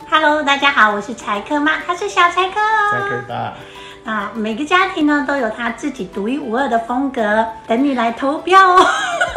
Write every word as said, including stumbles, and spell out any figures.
Hello， 大家好，我是柴克妈，他是小柴克哦。 柴克大。 啊，每个家庭呢都有他自己独一无二的风格，等你来投票哦。